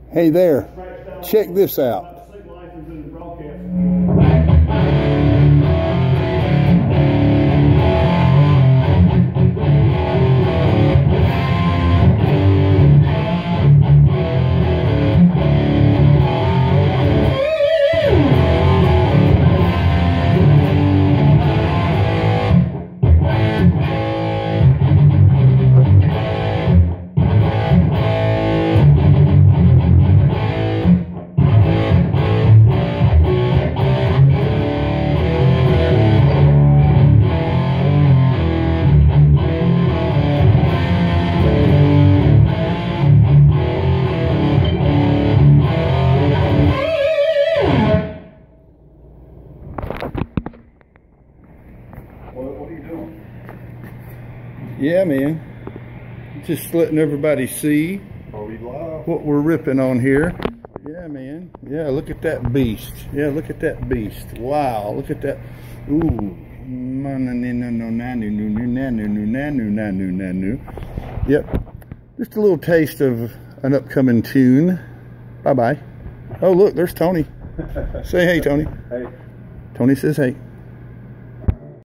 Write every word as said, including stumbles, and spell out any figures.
Hey there, check this out. What are you doing? Yeah, man. Just letting everybody see Are we live? what we're ripping on here. Yeah, man. Yeah, look at that beast. Yeah, look at that beast. Wow, look at that. Ooh. Yep. Just a little taste of an upcoming tune. Bye-bye. Oh, look, there's Tony. Say hey, Tony. Hey. Tony says hey.